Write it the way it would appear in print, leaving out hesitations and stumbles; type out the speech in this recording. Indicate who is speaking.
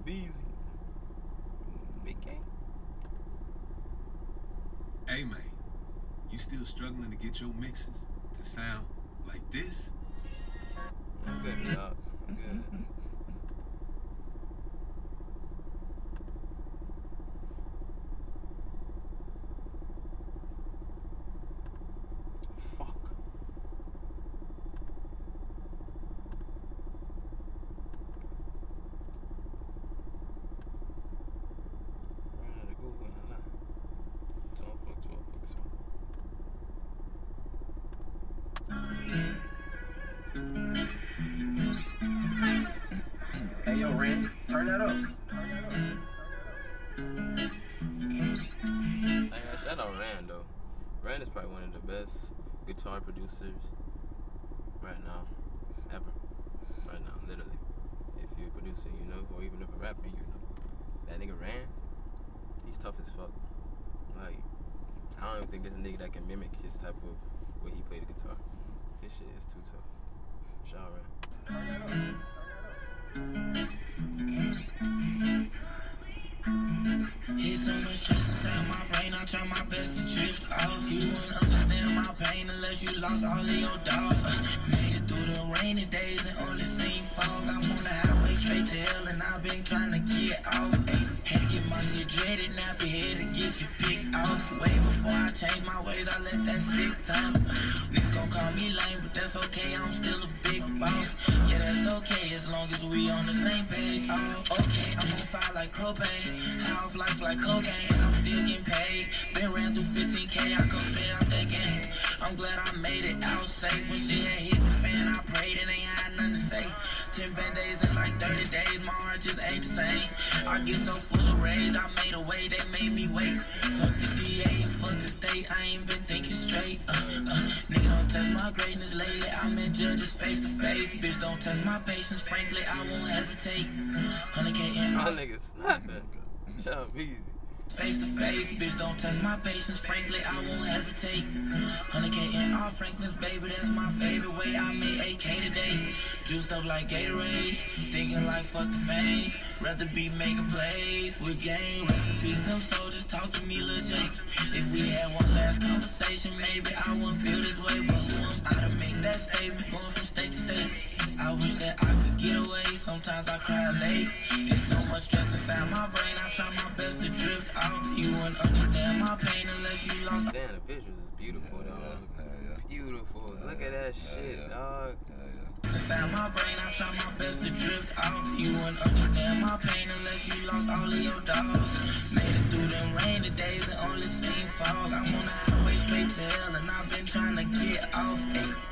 Speaker 1: BigKayBeezy. Big K.
Speaker 2: Hey man, you still struggling to get your mixes to sound like this?
Speaker 1: I'm good, dog. I'm good. Fuck.
Speaker 3: Hey yo, Randy, turn that up.
Speaker 1: Shout out Rand though. Rand is probably one of the best guitar producers right now, ever. Right now, literally. If you're a producer, you know, or even if a rapper, you know. That nigga Rand, he's tough as fuck. Like, I don't even think there's a nigga that can mimic his type of way he played the guitar. His shit is too tough. Shout out Rand.
Speaker 4: It's so much stress inside my brain, I try my best to drift off. You wouldn't understand my pain unless you lost all of your dogs. Made it through the rainy days and only seen fog. I'm on the highway straight to hell and I've been trying to get off. Ay, had to get my shit dreaded, nappy head to get you picked off. Way before I change my ways, I let that stick time. Niggas gon' call me lame, but that's okay, I'm still a big boss. Yeah, that's okay, as long as we on the same page. Oh, okay, I'm on fire like propane. High off life like cocaine, I'm still getting paid. Been ran through 15K, I come straight out that game. I'm glad I made it out safe. When shit had hit the fan, I prayed and ain't had nothing to say. 10 bad days in like 30 days, my heart just ain't the same. I get so full of rage, I made a way, they made me wait. Fuck the DA and fuck the state, I ain't been thinking straight. Nigga don't test my greatness lately, I met judges face to face. Bitch don't test my patience, frankly, I won't hesitate. 100K in
Speaker 1: My niggas snapping. Shout out Beezy.
Speaker 4: Face to face, bitch don't test my patience, frankly, I won't hesitate. 100K in all frankness, baby, that's my favorite way. I made AK today, juiced up like Gatorade, thinking like fuck the fame, rather be making plays with game. Rest in peace, them soldiers, talk to me, Lil Jake. If we had one last conversation, maybe I wouldn't feel this way, but who am I to make that statement, going from state to state? I wish that I could get away, sometimes I cry late. It's so much stress inside my brain, I try my best to drift off. You wouldn't understand my pain unless you lost.
Speaker 1: Damn, the visuals is beautiful, dog. Beautiful. Look at that shit, dog.
Speaker 4: Inside my brain, I try my best to drift off. You wouldn't understand my pain unless you lost all of your dogs. Made it through them rainy days and only seen fog. I'm on the highway straight to hell and I've been trying to get off. Ay.